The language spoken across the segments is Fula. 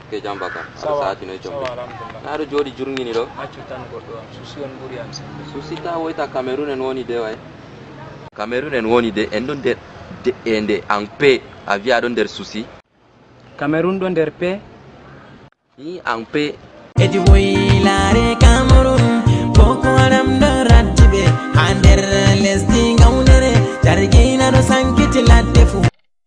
ke jambaka sawa saati no jombe alhamdulillah na do jodi jurngini do accu tan goddo am susi on buri am sembe susita woita Cameroon en woni de way Cameroon en woni de en don der de ende en paix avia don der susi Cameroon don der paix ni en paix edi woylare Cameroon boko haram do raddibe hander lesdi ngawnere jargina do sankiti ladde fu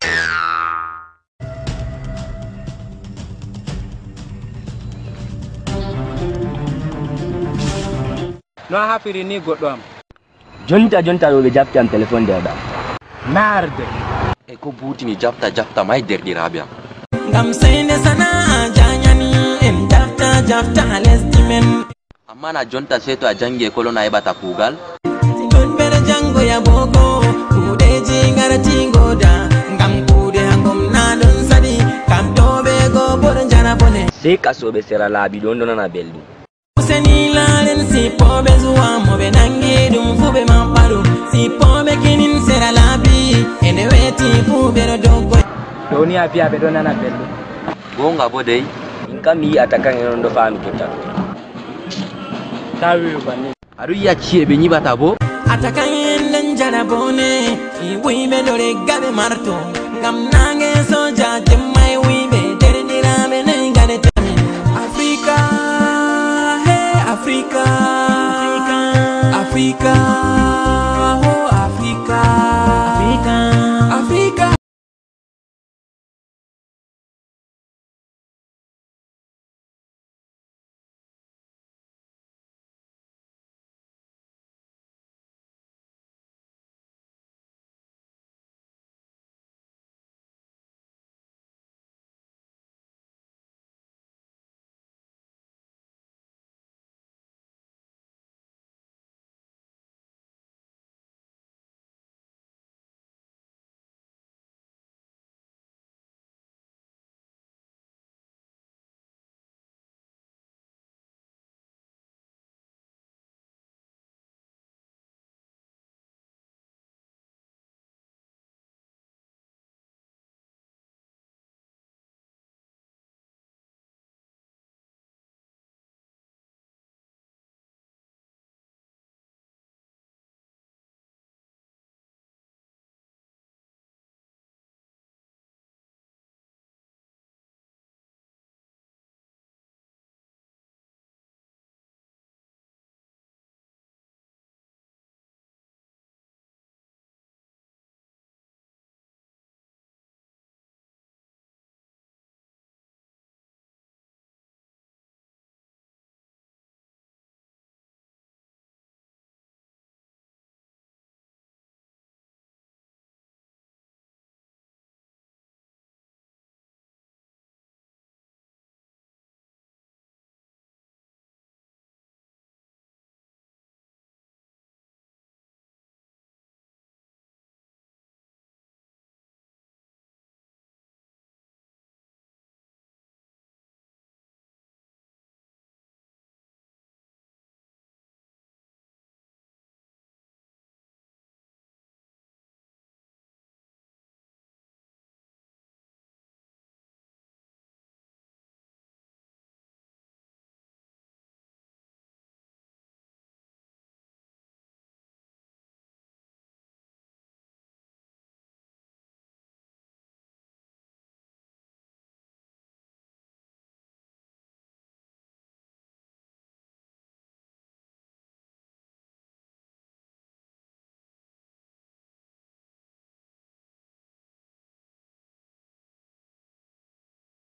no hafiri ni goddo am jonta do be jabti am telephone de da narde e ko buti mi jafta may derdirabe am ngam seyne sana janyani en jafta lesdi men amma na jonta seto a jangi ko na ibata kugal don bere jango ya boko kudeji ngarati goda ngam kude hangom na don sadi kam to be go bor jana bone sai kaso be sera labi don na beldi Seni laren si pobe zuwa mobe nangi dum fube mamparu si pobe kinin sera labi ene weti fube do dogo doni apia be don nana bello gonga bodey in kam yi atakan en do fami tota tawi bani adu ya ciebe nyibata bo atakan en jana bone i wibe dore gabe marto ngam nange soja jemmai wibe derdira be nay gade tami Africa Africa